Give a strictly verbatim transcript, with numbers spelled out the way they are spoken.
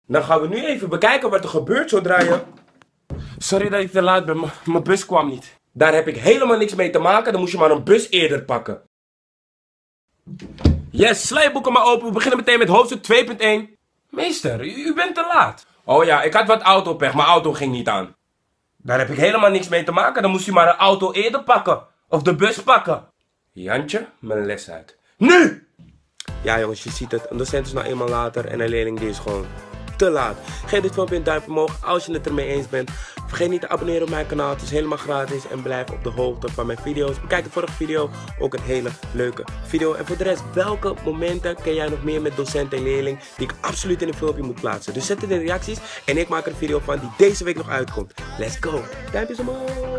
Dan gaan we nu even bekijken wat er gebeurt zodra je... Sorry dat ik te laat ben, mijn bus kwam niet. Daar heb ik helemaal niks mee te maken, dan moest je maar een bus eerder pakken. Yes, sla je boeken maar open. We beginnen meteen met hoofdstuk twee punt één. Meester, u, u bent te laat. Oh ja, ik had wat autopech, mijn auto ging niet aan. Daar heb ik helemaal niks mee te maken, dan moest je maar een auto eerder pakken. Of de bus pakken. Jantje, mijn les uit. Nu! Ja jongens, je ziet het. Een docent is nou eenmaal later en een leerling die is gewoon te laat. Geef dit filmpje een duimpje omhoog als je het ermee eens bent. Vergeet niet te abonneren op mijn kanaal. Het is helemaal gratis. En blijf op de hoogte van mijn video's. Bekijk de vorige video. Ook een hele leuke video. En voor de rest, welke momenten ken jij nog meer met docent en leerling die ik absoluut in een filmpje moet plaatsen? Dus zet het in de reacties. En ik maak er een video van die deze week nog uitkomt. Let's go. Duimpjes omhoog.